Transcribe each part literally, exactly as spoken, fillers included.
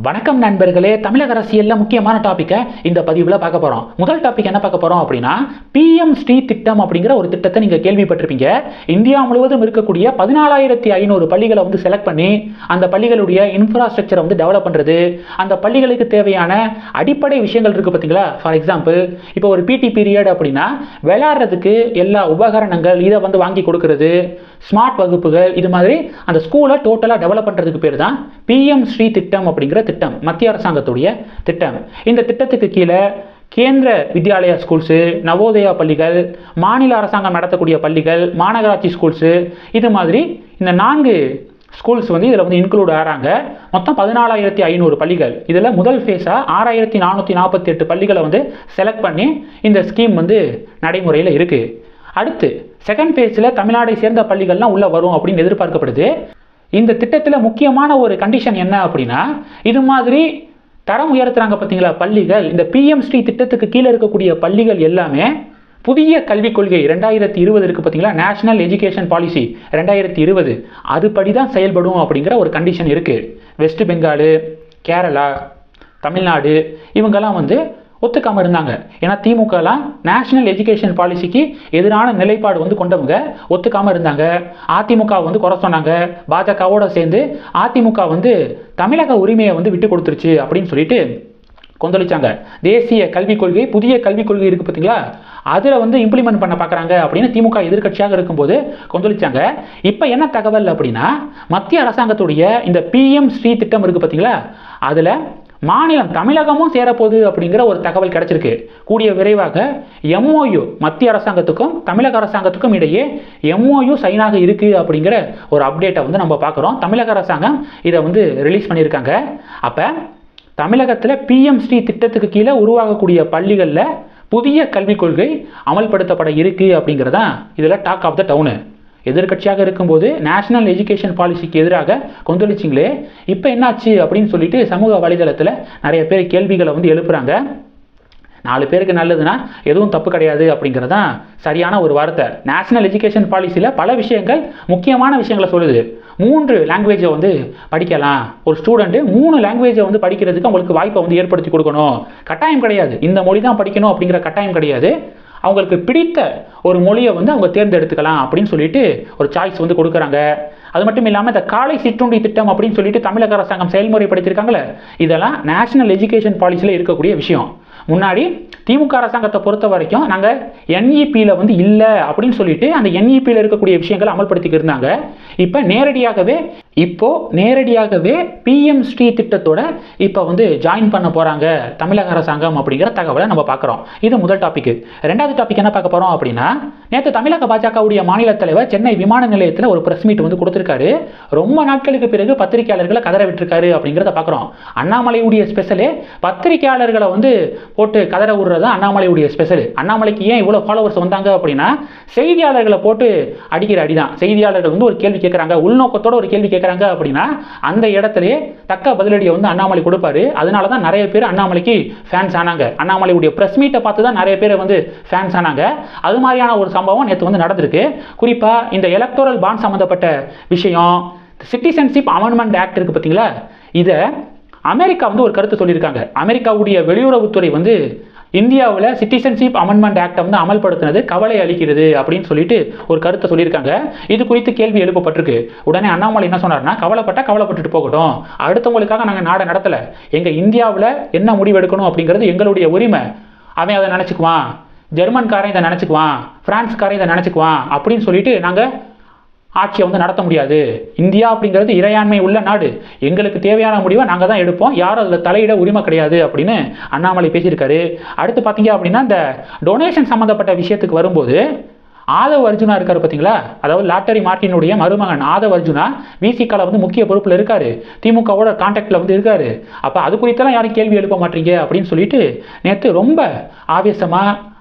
வணக்கம் நண்பர்களே, தமிழக அரசியல்ல முக்கியமான டாபிக்கை இந்த பதிவில் பார்க்க போகிறோம். முதல் டாபிக் என்ன பார்க்க போகிறோம் அப்படின்னா, பிஎம் ஸ்ரீ திட்டம் அப்படிங்கிற ஒரு திட்டத்தை நீங்கள் கேள்விப்பட்டிருப்பீங்க. இந்தியா முழுவதும் இருக்கக்கூடிய பதினாலாயிரத்தி ஐநூறு பள்ளிகளை வந்து செலக்ட் பண்ணி அந்த பள்ளிகளுடைய இன்ஃப்ராஸ்ட்ரக்சரை வந்து டெவலப் பண்ணுறது, அந்த பள்ளிகளுக்கு தேவையான அடிப்படை விஷயங்கள் இருக்குது பார்த்தீங்களா. ஃபார் எக்ஸாம்பிள், இப்போ ஒரு பிடி பீரியட் அப்படின்னா விளையாடுறதுக்கு எல்லா உபகரணங்கள் இதை வந்து வாங்கி கொடுக்கறது, ஸ்மார்ட் வகுப்புகள், இது மாதிரி அந்த ஸ்கூலை டோட்டலாக டெவலப் பண்ணுறதுக்கு பேர் தான் பிஎம் ஸ்ரீ திட்டம் அப்படிங்கிற திட்டம், மத்திய அரசாங்கத்துடைய திட்டம். இந்த திட்டத்துக்கு கீழே கேந்திர வித்யாலயா ஸ்கூல்ஸு, நவோதயா பள்ளிகள், மாநில அரசாங்கம் நடத்தக்கூடிய பள்ளிகள், மாநகராட்சி ஸ்கூல்ஸு, இது மாதிரி இந்த நான்கு ஸ்கூல்ஸ் வந்து இதில் வந்து இன்க்ளூட் ஆகிறாங்க. மொத்தம் பதினாலாயிரத்தி ஐநூறு பள்ளிகள். இதில் முதல் ஃபேஸாக ஆறாயிரத்தி நானூற்றி நாற்பத்தி எட்டு பள்ளிகளை வந்து செலக்ட் பண்ணி இந்த ஸ்கீம் வந்து நடைமுறையில் இருக்குது. அடுத்து செகண்ட் ஃபேஸில் தமிழ்நாடை சேர்ந்த பள்ளிகள்லாம் உள்ளே வரும் அப்படின்னு எதிர்பார்க்கப்படுது. இந்த திட்டத்தில் முக்கியமான ஒரு கண்டிஷன் என்ன அப்படின்னா, இது மாதிரி தரம் உயர்த்துறாங்க பார்த்தீங்களா பள்ளிகள், இந்த பிஎம் ஸ்ரீ திட்டத்துக்கு கீழே இருக்கக்கூடிய பள்ளிகள் எல்லாமே புதிய கல்விக் கொள்கை ரெண்டாயிரத்தி இருபது இருக்குது பார்த்தீங்களா, நேஷனல் எஜுகேஷன் பாலிசி ரெண்டாயிரத்தி இருபது, அதுபடி தான் செயல்படும் அப்படிங்கிற ஒரு கண்டிஷன் இருக்குது. வெஸ்ட் பெங்கால், கேரளா, தமிழ்நாடு இவங்கெல்லாம் வந்து ஒத்துக்காமல் இருந்தாங்க. ஏன்னா திமுகலாம் நேஷனல் எஜுகேஷன் பாலிசிக்கு எதிரான நிலைப்பாடு வந்து கொண்டவங்க, ஒத்துக்காமல் இருந்தாங்க. அதிமுக வந்து குறை சொன்னாங்க. பாஜகவோட சேர்ந்து அதிமுக வந்து தமிழக உரிமையை வந்து விட்டு கொடுத்துருச்சு அப்படின்னு சொல்லிட்டு கொந்தளிச்சாங்க. தேசிய கல்விக் கொள்கை, புதிய கல்விக் கொள்கை இருக்குது பார்த்தீங்களா, அதில் வந்து இம்ப்ளிமெண்ட் பண்ண பார்க்குறாங்க அப்படின்னு திமுக எதிர்கட்சியாக இருக்கும்போது கொந்தளிச்சாங்க. இப்போ என்ன தகவல் அப்படின்னா, மத்திய அரசாங்கத்துடைய இந்த பிஎம் ஸ்ரீ திட்டம் இருக்குது பார்த்தீங்களா, அதில் மாநிலம் தமிழகமும் சேரப்போகுது அப்படிங்கிற ஒரு தகவல் கிடைச்சிருக்கு. கூடிய விரைவாக எம்ஓயு, மத்திய அரசாங்கத்துக்கும் தமிழக அரசாங்கத்துக்கும் இடையே எம்ஓயு சைனாக இருக்குது அப்படிங்கிற ஒரு அப்டேட்டை வந்து நம்ம பார்க்குறோம். தமிழக அரசாங்கம் இதை வந்து ரிலீஸ் பண்ணியிருக்காங்க. அப்போ தமிழகத்தில் பிஎம் ஸ்ரீ திட்டத்துக்கு கீழே உருவாகக்கூடிய பள்ளிகளில் புதிய கல்விக் கொள்கை அமல்படுத்தப்பட இருக்குது அப்படிங்கிறதான் இதில் டாக் ஆஃப் த டவுனு. எதிர்கட்சியாக இருக்கும்போது நேஷனல் எஜுகேஷன் பாலிசிக்கு எதிராக கொந்தளிச்சிங்களே, இப்போ என்னாச்சு அப்படின்னு சொல்லிட்டு சமூக வலைதளத்தில் நிறைய பேர் கேள்விகளை வந்து எழுப்புறாங்க. நாலு பேருக்கு நல்லதுன்னா எதுவும் தப்பு கிடையாது அப்படிங்கிறதான் சரியான ஒரு வார்த்தை. நேஷனல் எஜுகேஷன் பாலிசியில் பல விஷயங்கள், முக்கியமான விஷயங்களை சொல்லுது. மூன்று லாங்குவேஜை வந்து படிக்கலாம். ஒரு ஸ்டூடெண்ட்டு மூணு லாங்குவேஜை வந்து படிக்கிறதுக்கு அவங்களுக்கு வாய்ப்பை வந்து ஏற்படுத்தி கொடுக்கணும். கட்டாயம் கிடையாது, இந்த மொழி தான் படிக்கணும் அப்படிங்கிற கட்டாயம் கிடையாது. அவங்களுக்கு பிடித்த ஒரு மொழியை வந்து அவங்க தேர்ந்தெடுத்துக்கலாம் அப்படின்னு சொல்லிட்டு ஒரு சாய்ஸ் வந்து கொடுக்குறாங்க. அது மட்டும் இல்லாமல் இந்த காலை சிற்றுண்டி திட்டம் அப்படின்னு சொல்லிட்டு தமிழக அரசாங்கம் செயல்முறைப்படுத்தியிருக்காங்களே, இதெல்லாம் நேஷனல் எஜுகேஷன் பாலிசியில் இருக்கக்கூடிய விஷயம். முன்னாடி திமுக அரசாங்கத்தை பொறுத்த வரைக்கும் நாங்கள் என்இபியில் வந்து இல்லை அப்படின்னு சொல்லிட்டு அந்த என்இபியில் இருக்கக்கூடிய விஷயங்களை அமல்படுத்திக்கிட்டு இருந்தாங்க. இப்போ நேரடியாகவே இப்போ நேரடியாகவே பிஎம் ஸ்ரீ திட்டத்தோட இப்போ வந்து ஜாயின் பண்ண போகிறாங்க தமிழக அரசாங்கம் அப்படிங்கிற தகவலை நம்ம பார்க்குறோம். இது முதல் டாபிக். ரெண்டாவது டாபிக் என்ன பார்க்க போகிறோம் அப்படின்னா, நேற்று தமிழக பாஜகவுடைய மாநில தலைவர் சென்னை விமான நிலையத்தில் ஒரு பிரஸ் மீட் வந்து கொடுத்துருக்காரு. ரொம்ப நாட்களுக்கு பிறகு பத்திரிகையாளர்களை கதற விட்டுருக்காரு அப்படிங்கிறத பார்க்குறோம். அண்ணாமலையுடைய ஸ்பெஷலே பத்திரிகையாளர்களை வந்து போட்டு கதற விடுறது அண்ணாமலையுடைய ஸ்பெஷல். அண்ணாமலைக்கு ஏன் இவ்வளோ ஃபாலோவர்ஸ் வந்தாங்க அப்படின்னா, செய்தியாளர்களை போட்டு அடிக்கிற அடிதான். செய்தியாளர்கள் வந்து ஒரு கேள்வி கேட்குறாங்க, உள்நோக்கத்தோட ஒரு கேள்வி கேட்குறாங்க அப்படின்னா அந்த இடத்துலயே தக்க பதிலடியை வந்து அண்ணாமலை கொடுப்பாரு. அதனால தான் நிறைய பேர் அண்ணாமலைக்கு ஃபேன்ஸ் ஆனாங்க. அண்ணாமலையுடைய பிரஸ் மீட்டை பார்த்து தான் நிறைய பேர் வந்து ஃபேன்ஸ் ஆனாங்க. அது மாதிரியான ஒரு சம்பவம் நேற்று வந்து நடந்திருக்கு. குறிப்பாக இந்த எலக்டோரல் பாண்ட் சம்மந்தப்பட்ட விஷயம், சிட்டிசன்ஷிப் அமெண்ட்மெண்ட் ஆக்ட் இருக்குது பார்த்தீங்களா, இதை அமெரிக்கா வந்து ஒரு கருத்து சொல்லியிருக்காங்க. அமெரிக்காவுடைய வெளியுறவுத்துறை வந்து இந்தியாவில் சிட்டிசன்ஷிப் அமெண்ட்மெண்ட் ஆக்டை வந்து அமல்படுத்தினது கவலை அளிக்கிறது அப்படின்னு சொல்லிட்டு ஒரு கருத்தை சொல்லியிருக்காங்க. இது குறித்து கேள்வி எழுப்பப்பட்டிருக்கு. உடனே அண்ணாமலை என்ன சொன்னார்னா, கவலைப்பட்டால் கவலைப்பட்டுட்டு போகட்டும், அடுத்தவங்களுக்காக நாங்கள் நாடை நடத்தலை, எங்கள் இந்தியாவில் என்ன முடிவு எடுக்கணும் அப்படிங்கிறது எங்களுடைய உரிமை. அவன் அதை நினச்சிக்குவான், ஜெர்மன்காரன் இதை நினச்சிக்குவான், பிரான்ஸ்காரன் இதை நினச்சிக்குவான் அப்படின்னு சொல்லிட்டு நாங்கள் ஆட்சியை வந்து நடத்த முடியாது. இந்தியா அப்படிங்கிறது இறையாண்மை உள்ள நாடு, எங்களுக்கு தேவையான முடிவை நாங்கள் தான் எடுப்போம், யாரும் அதில் தலையிட உரிமை கிடையாது அப்படின்னு அண்ணாமலை பேசியிருக்காரு. அடுத்து பார்த்தீங்க அப்படின்னா, இந்த டொனேஷன் சம்மந்தப்பட்ட விஷயத்துக்கு வரும்போது ஆதவ் அர்ஜுனா இருக்காரு பார்த்தீங்களா, அதாவது லாட்டரி மார்ட்டினுடைய மருமகன் ஆதவ் அர்ஜுனா விசிகால வந்து முக்கிய பொறுப்பில் இருக்காரு, திமுகவோட கான்டாக்டில் வந்து இருக்காரு. அப்போ அது குறித்தெல்லாம் யாரும் கேள்வி எழுப்ப மாட்டீங்க அப்படின்னு சொல்லிட்டு நேற்று ரொம்ப ஆவேசமாக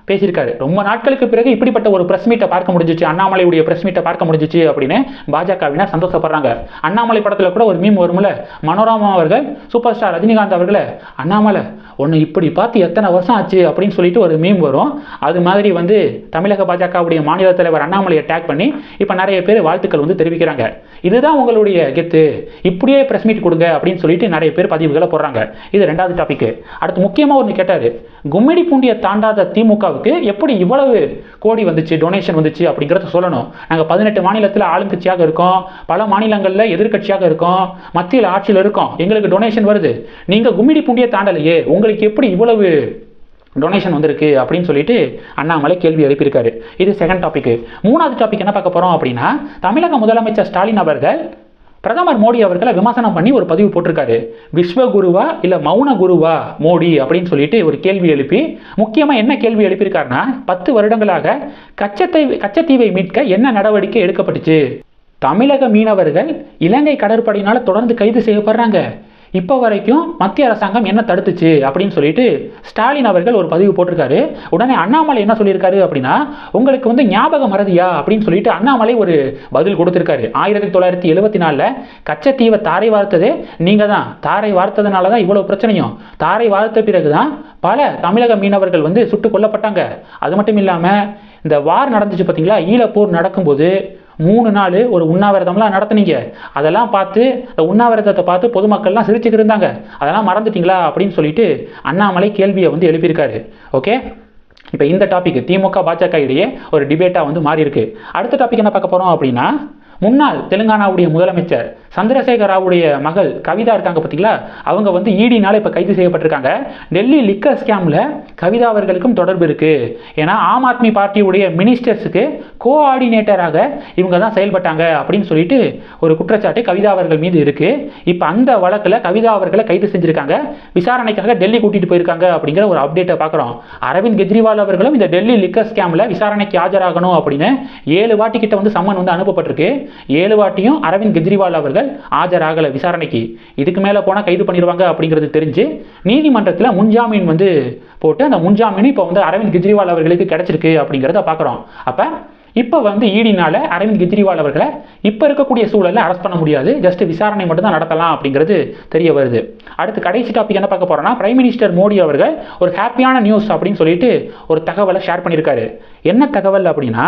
பேசியிருக்காரு. ரொம்ப நாட்களுக்கு பிறகு இப்படிப்பட்ட ஒரு பிரஸ் மீட்டை பார்க்க முடிஞ்சிச்சு, அண்ணாமலையுடைய பிரஸ் மீட்டை பார்க்க முடிஞ்சிச்சு அப்படின்னு பாஜகவினர் சந்தோஷப்படுறாங்க. அண்ணாமலை படத்தில் கூட ஒரு மீம் வரும்ல, மனோரமா அவர்கள் சூப்பர் ஸ்டார் ரஜினிகாந்த் அவர்களை அண்ணாமலை ஒன்று இப்படி பார்த்து எத்தனை வருஷம் ஆச்சு அப்படின்னு சொல்லிட்டு ஒரு மீம் வரும். அது மாதிரி வந்து தமிழக பாஜகவுடைய மாநில தலைவர் அண்ணாமலையை டேக் பண்ணி இப்போ நிறைய பேர் வாழ்த்துக்கள் வந்து தெரிவிக்கிறாங்க. இதுதான் உங்களுடைய கெத்து, இப்படியே பிரஸ் மீட் கொடுங்க அப்படின்னு சொல்லிட்டு நிறைய பேர் பதிவுகளை போடுறாங்க. இது ரெண்டாவது டாபிக். அடுத்து முக்கியமாக ஒன்று கேட்டார், கும்மிடி பூண்டியை தாண்டாத திமுகவுக்கு எப்படி இவ்வளவு கோடி வந்துச்சு, டொனேஷன் வந்துச்சு அப்படிங்கிறத சொல்லணும். நாங்கள் பதினெட்டு மாநிலத்தில் ஆளுங்கட்சியாக இருக்கோம், பல மாநிலங்களில் எதிர்கட்சியாக இருக்கோம், மத்தியில் ஆட்சியில் இருக்கோம், எங்களுக்கு டொனேஷன் வருது. நீங்கள் கும்மிடி பூண்டியை தாண்டலையே, உங்களுக்கு எப்படி இவ்வளவு டொனேஷன் வந்திருக்கு அப்படின்னு சொல்லிட்டு அண்ணாமலை கேள்வி எழுப்பியிருக்காரு. இது செகண்ட் டாபிக். மூணாவது டாபிக் என்ன பார்க்க போகிறோம் அப்படின்னா, தமிழக முதலமைச்சர் ஸ்டாலின் அவர்கள் பிரதமர் மோடி அவர்களை விமர்சனம் பண்ணி ஒரு பதிவு போட்டிருக்காரு. விஸ்வகுருவா இல்லை மௌன குருவா மோடி அப்படின்னு சொல்லிட்டு ஒரு கேள்வி எழுப்பி, முக்கியமாக என்ன கேள்வி எழுப்பியிருக்காருன்னா, பத்து வருடங்களாக கச்சத்தீவை கச்சத்தீவை மீட்க என்ன நடவடிக்கை எடுக்கப்பட்டுச்சு, தமிழக மீனவர்கள் இலங்கை கடற்படையினால் தொடர்ந்து கைது செய்யப்படுறாங்க, இப்போ வரைக்கும் மத்திய அரசாங்கம் என்ன தடுத்துச்சு அப்படின்னு சொல்லிட்டு ஸ்டாலின் அவர்கள் ஒரு பதிவு போட்டிருக்காரு. உடனே அண்ணாமலை என்ன சொல்லியிருக்காரு அப்படின்னா, உங்களுக்கு வந்து ஞாபக மறதியா அப்படின்னு சொல்லிட்டு அண்ணாமலை ஒரு பதில் கொடுத்திருக்காரு. ஆயிரத்தி தொள்ளாயிரத்தி எழுபத்தி நாலுல கச்சத்தீவை தாரை வார்த்ததே நீங்க தான், தாரை வார்த்ததுனால தான் இவ்வளவு பிரச்சனையும், தாரை வார்த்த பிறகுதான் பல தமிழக மீனவர்கள் வந்து சுட்டுக் கொல்லப்பட்டாங்க. அது மட்டும் இல்லாம இந்த வார் நடந்துச்சு பார்த்தீங்களா, ஈழப்போர் நடக்கும்போது மூணு நாள் ஒரு உண்ணாவிரதம்லாம் நடத்துனீங்க, அதெல்லாம் பார்த்து இந்த உண்ணாவிரதத்தை பார்த்து பொதுமக்கள்லாம் சிரிச்சுக்கிட்டு இருந்தாங்க, அதெல்லாம் மறந்துட்டீங்களா அப்படின்னு சொல்லிட்டு அண்ணாமலை கேள்வியை வந்து எழுப்பியிருக்காரு. ஓகே, இப்போ இந்த டாபிக் திமுக பாஜக இடையே ஒரு டிபேட்டாக வந்து மாறி இருக்கு. அடுத்த டாபிக் என்ன பார்க்க போகிறோம் அப்படின்னா, முன்னாள் தெலுங்கானாவுடைய முதலமைச்சர் சந்திரசேகர் ராவுடைய மகள் கவிதா இருக்காங்க பார்த்தீங்களா, அவங்க வந்து ஈடினால இப்போ கைது செய்யப்பட்டிருக்காங்க. டெல்லி லிக்கர் ஸ்கேமில் கவிதா அவர்களுக்கும் தொடர்பு இருக்குது. ஏன்னா ஆம் ஆத்மி பார்ட்டியுடைய மினிஸ்டர்ஸுக்கு கோஆர்டினேட்டராக இவங்க தான் செயல்பட்டாங்க அப்படின்னு சொல்லிட்டு ஒரு குற்றச்சாட்டு கவிதா அவர்கள் மீது இருக்குது. இப்போ அந்த வழக்கில் கவிதா அவர்களை கைது செஞ்சுருக்காங்க, விசாரணைக்காக டெல்லி கூட்டிகிட்டு போயிருக்காங்க அப்படிங்கிற ஒரு அப்டேட்டை பார்க்குறோம். அரவிந்த் கெஜ்ரிவால் அவர்களும் இந்த டெல்லி லிக்கர் ஸ்கேமில் விசாரணைக்கு ஆஜராகணும் அப்படின்னு ஏழு வாட்டி கிட்ட வந்து சம்மன் வந்து அனுப்பப்பட்டிருக்கு. ஏழு வாட்டியும் அரவிந்த் கெஜ்ரிவால் அவர்கள் ஆஜராகல விசாரணைக்கு. இதுக்கு மேல போனா கைது பண்ணிடுவாங்க அப்படிங்கிறது தெரிஞ்சு நீதிமன்றத்தில் முன்ஜாமீன் வந்து போட்டு அந்த முன்ஜாமீன் இப்போ வந்து அரவிந்த் கெஜ்ரிவால் அவர்களுக்கு கிடைச்சிருக்கு அப்படிங்கிறத பார்க்குறோம். அப்போ இப்போ வந்து ஈடினால அரவிந்த் கெஜ்ரிவால் அவர்களை இப்போ இருக்கக்கூடிய சூழலில் அரெஸ்ட் பண்ண முடியாது, ஜஸ்ட் விசாரணை மட்டும் தான் நடத்தலாம் அப்படிங்கிறது தெரிய வருது. அடுத்து கடைசி டாபிக் என்ன பார்க்க போறோம்னா, பிரைம் மினிஸ்டர் மோடி அவர்கள் ஒரு ஹாப்பியான நியூஸ் அப்படின்னு சொல்லிட்டு ஒரு தகவலை ஷேர் பண்ணியிருக்காரு. என்ன தகவல் அப்படின்னா,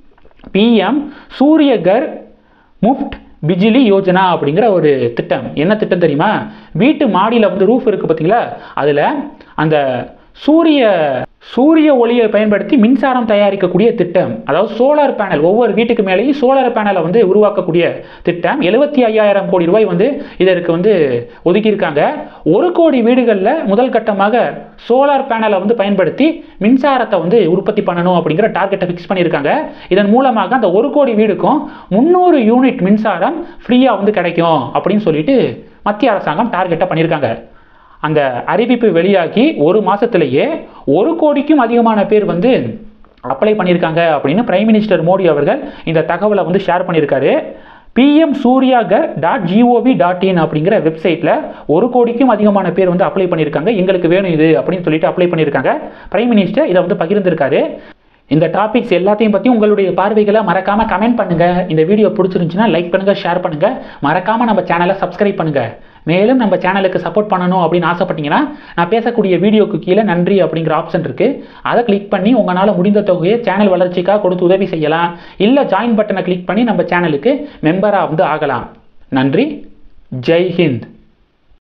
பிஎம் சூரியகர் முஃப்ட் பிஜிலி யோஜனா அப்படிங்கிற ஒரு திட்டம். என்ன திட்டம் தெரியுமா, வீட்டு மாடியில் வந்து ரூஃப் இருக்குது பார்த்தீங்களா, அதில் அந்த சூரிய சூரிய ஒளியை பயன்படுத்தி மின்சாரம் தயாரிக்கக்கூடிய திட்டம். அதாவது சோலார் பேனல், ஒவ்வொரு வீட்டுக்கு மேலேயும் சோலார் பேனலை வந்து உருவாக்கக்கூடிய திட்டம். எழுபத்தி ஐயாயிரம் கோடி ரூபாய் வந்து இதற்கு வந்து ஒதுக்கியிருக்காங்க. ஒரு கோடி வீடுகளில் முதல் கட்டமாக சோலார் பேனலை வந்து பயன்படுத்தி மின்சாரத்தை வந்து உற்பத்தி பண்ணணும் அப்படிங்கிற டார்கெட்டை ஃபிக்ஸ் பண்ணியிருக்காங்க. இதன் மூலமாக அந்த ஒரு கோடி வீடுக்கும் முந்நூறு யூனிட் மின்சாரம் ஃப்ரீயாக வந்து கிடைக்கும் அப்படின்னு சொல்லிட்டு மத்திய அரசாங்கம் டார்கெட்டை பண்ணியிருக்காங்க. அந்த அறிவிப்பு வெளியாகி ஒரு மாசத்திலேயே ஒரு கோடிக்கும் அதிகமான பேர் வந்து அப்ளை பண்ணியிருக்காங்க அப்படின்னு பிரைம் மினிஸ்டர் மோடி அவர்கள் இந்த தகவலை வந்து ஷேர் பண்ணியிருக்காரு. PM Suryaghar dot gov dot in அப்படிங்கிற வெப்சைட்டில் ஒரு கோடிக்கும் அதிகமான பேர் வந்து அப்ளை பண்ணியிருக்காங்க, எங்களுக்கு வேணும் இது அப்படின்னு சொல்லிட்டு அப்ளை பண்ணியிருக்காங்க. பிரைம் மினிஸ்டர் இதை வந்து பகிர்ந்திருக்காரு. இந்த டாபிக்ஸ் எல்லாத்தையும் பற்றி உங்களுடைய பார்வைகளை மறக்காமல் கமெண்ட் பண்ணுங்கள். இந்த வீடியோ பிடிச்சிருந்துச்சுன்னா லைக் பண்ணுங்கள், ஷேர் பண்ணுங்கள், மறக்காமல் நம்ம சேனலை சப்ஸ்கிரைப் பண்ணுங்கள். மேலும் நம்ம சேனலுக்கு சப்போர்ட் பண்ணணும் அப்படின்னு ஆசைப்பட்டீங்கன்னா நான் பேசக்கூடிய வீடியோக்கு கீழே நன்றி அப்படிங்கிற ஆப்ஷன் இருக்குது, அதை கிளிக் பண்ணி உங்களால் முடிந்த தொகையை சேனல் வளர்ச்சிக்காக கொடுத்து உதவி செய்யலாம். இல்லை ஜாயின் பட்டனை கிளிக் பண்ணி நம்ம சேனலுக்கு மெம்பராக வந்து ஆகலாம். நன்றி, ஜெய் ஹிந்த்.